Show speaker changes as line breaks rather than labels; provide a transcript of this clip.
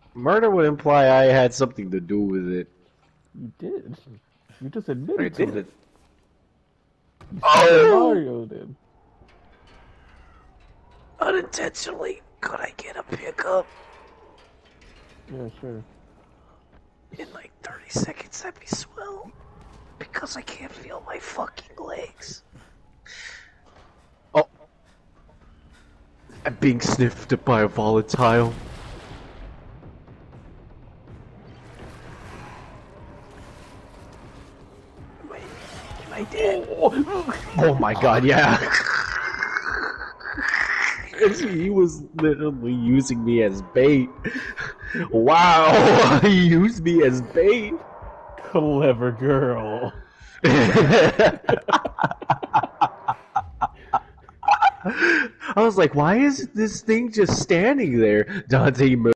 Murder would imply I had something to do with it.
You did. You just
I
admitted to
did
it.
it.
You Super
Oh!
Mario did.
Unintentionally. Could I get a pickup?
Yeah, sure.
In like 30 seconds, that'd be swell. Because I can't feel my fucking legs. Oh. I'm being sniffed by a volatile. Am I dead? Oh my god, yeah. He was literally using me as bait. Wow, he used me as bait.
Clever girl.
I was like, why is this thing just standing there? Dante